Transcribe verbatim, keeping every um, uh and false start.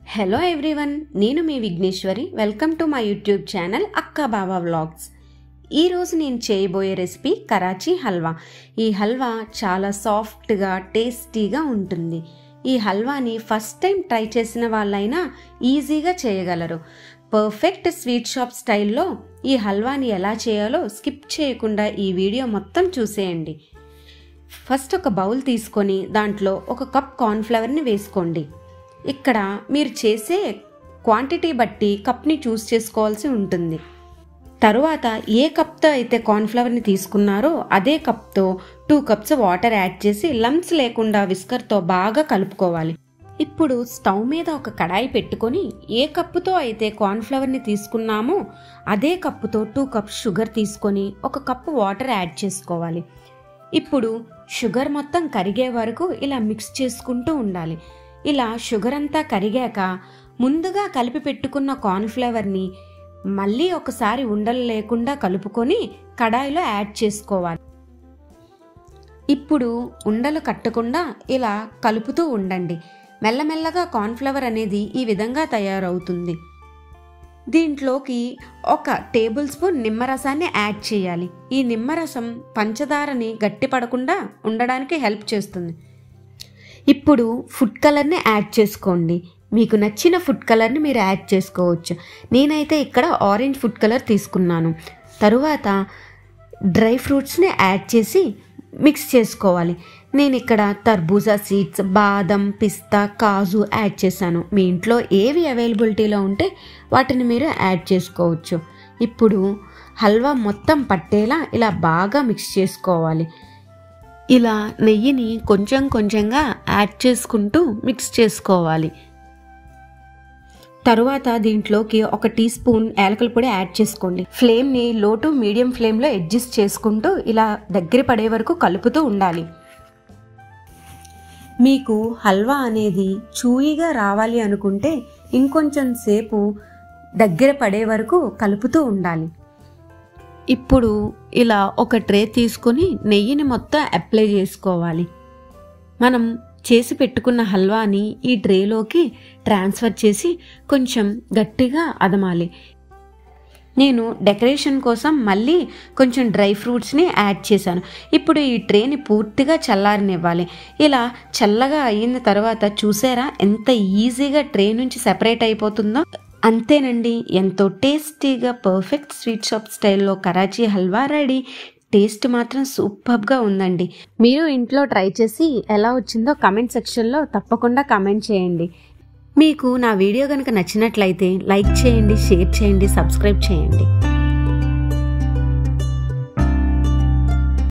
Hello everyone, నేను మీ Vighneshwari. Welcome to my YouTube channel అక్క బావ వ్లాగ్స్. ఈరోజు నేను చేయబోయే రెసిపీ కరాచీ హల్వా. ఈ హల్వా చాలా సాఫ్ట్గా టేస్టీగా ఉంటుంది. ఈ హల్వాని ఫస్ట్ టైం ట్రై చేసిన వాళ్ళైనా ఈజీగా చేయగలరు. పర్ఫెక్ట్ స్వీట్ షాప్ స్టైల్లో ఈ హల్వాని ఎలా చేయాలో స్కిప్ చేయకుండా ఈ వీడియో మొత్తం చూసేయండి. ఫస్ట్ ఒక బౌల్ తీసుకొని దాంట్లో ఒక కప్ కార్న్ఫ్లవర్ని వేసుకోండి. ఇక్కడ మీరు చేసే క్వాంటిటీ బట్టి కప్ని చూస్ చేసుకోవాల్సి ఉంటుంది. తరువాత ఏ కప్తో అయితే కార్న్ఫ్లవర్ని తీసుకున్నారో అదే కప్తో టూ కప్స్ వాటర్ యాడ్ చేసి లంప్స్ లేకుండా విస్కర్తో బాగా కలుపుకోవాలి. ఇప్పుడు స్టవ్ మీద ఒక కడాయి పెట్టుకొని ఏ కప్పుతో అయితే కార్న్ఫ్లవర్ని తీసుకున్నామో అదే కప్పుతో టూ కప్స్ షుగర్ తీసుకొని ఒక కప్పు వాటర్ యాడ్ చేసుకోవాలి. ఇప్పుడు షుగర్ మొత్తం కరిగే వరకు ఇలా మిక్స్ చేసుకుంటూ ఉండాలి. ఇలా షుగర్ అంతా కరిగాక ముందుగా కలిపి పెట్టుకున్న కార్న్ఫ్లవర్ని మళ్ళీ ఒకసారి ఉండలు లేకుండా కలుపుకొని కడాయిలో యాడ్ చేసుకోవాలి. ఇప్పుడు ఉండలు కట్టకుండా ఇలా కలుపుతూ ఉండండి. మెల్లమెల్లగా కార్న్ఫ్లవర్ అనేది ఈ విధంగా తయారవుతుంది. దీంట్లోకి ఒక టేబుల్ స్పూన్ నిమ్మరసాన్ని యాడ్ చేయాలి. ఈ నిమ్మరసం పంచదారని గట్టిపడకుండా ఉండడానికి హెల్ప్ చేస్తుంది. ఇప్పుడు ఫుడ్ కలర్ని యాడ్ చేసుకోండి. మీకు నచ్చిన ఫుడ్ కలర్ని మీరు యాడ్ చేసుకోవచ్చు. నేనైతే ఇక్కడ ఆరెంజ్ ఫుడ్ కలర్ తీసుకున్నాను. తరువాత డ్రై ఫ్రూట్స్ని యాడ్ చేసి మిక్స్ చేసుకోవాలి. నేను ఇక్కడ తర్బూజా సీడ్స్, బాదం, పిస్తా, కాజు యాడ్ చేశాను. మీ ఇంట్లో ఏవి అవైలబిలిటీలో ఉంటే వాటిని మీరు యాడ్ చేసుకోవచ్చు. ఇప్పుడు హల్వా మొత్తం పట్టేలా ఇలా బాగా మిక్స్ చేసుకోవాలి. ఇలా నెయ్యిని కొంచెం కొంచెంగా యాడ్ చేసుకుంటూ మిక్స్ చేసుకోవాలి. తరువాత దీంట్లోకి ఒక టీ స్పూన్ యాలకుల పొడి యాడ్ చేసుకోండి. ఫ్లేమ్ని లో టు మీడియం ఫ్లేమ్లో అడ్జస్ట్ చేసుకుంటూ ఇలా దగ్గర పడే వరకు కలుపుతూ ఉండాలి. మీకు హల్వా అనేది చూయిగా రావాలి అనుకుంటే ఇంకొంచెం సేపు దగ్గర పడే వరకు కలుపుతూ ఉండాలి. ఇప్పుడు ఇలా ఒక ట్రే తీసుకొని నెయ్యిని మొత్తం అప్లై చేసుకోవాలి. మనం చేసి పెట్టుకున్న హల్వాని ఈ ట్రేలోకి ట్రాన్స్ఫర్ చేసి కొంచెం గట్టిగా అదమాలి. నేను డెకరేషన్ కోసం మళ్ళీ కొంచెం డ్రై ఫ్రూట్స్ని యాడ్ చేశాను. ఇప్పుడు ఈ ట్రేని పూర్తిగా చల్లారనివ్వాలి. ఇలా చల్లగా అయిన తర్వాత చూసారా ఎంత ఈజీగా ట్రే నుంచి సెపరేట్ అయిపోతుందో. అంతేనండి, ఎంతో టేస్టీగా పర్ఫెక్ట్ స్వీట్ షాప్ స్టైల్లో కరాచీ హల్వా రెడీ. టేస్ట్ మాత్రం సూపర్గా ఉందండి. మీరు ఇంట్లో ట్రై చేసి ఎలా వచ్చిందో కామెంట్ సెక్షన్లో తప్పకుండా కామెంట్ చేయండి. మీకు నా వీడియో కనుక నచ్చినట్లయితే లైక్ చేయండి, షేర్ చేయండి, సబ్స్క్రైబ్ చేయండి.